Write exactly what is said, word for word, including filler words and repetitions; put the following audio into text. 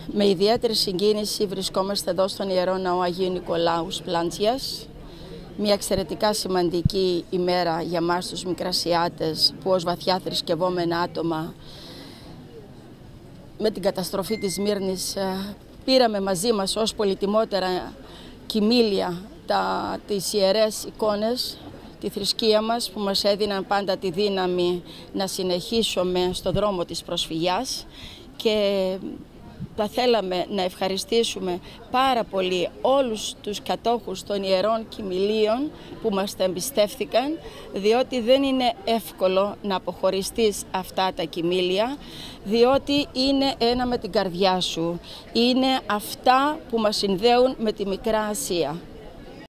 Με ιδιαίτερη συγκίνηση βρισκόμαστε εδώ στον Ιερό Ναό Αγίου Νικολάου Σπλάντσιας. Μια εξαιρετικά σημαντική ημέρα για μας τους Μικρασιάτες που ως βαθιά θρησκευόμενα άτομα με την καταστροφή της Σμύρνης πήραμε μαζί μας ως πολυτιμότερα κοιμήλια τα, τις ιερές εικόνες, τη θρησκεία μας που μας έδιναν πάντα τη δύναμη να συνεχίσουμε στο δρόμο της προσφυγιάς, και θα θέλαμε να ευχαριστήσουμε πάρα πολύ όλους τους κατόχους των ιερών κοιμηλίων που μας τα εμπιστεύθηκαν, διότι δεν είναι εύκολο να αποχωριστείς αυτά τα κοιμήλια, διότι είναι ένα με την καρδιά σου. Είναι αυτά που μας συνδέουν με τη Μικρά Ασία.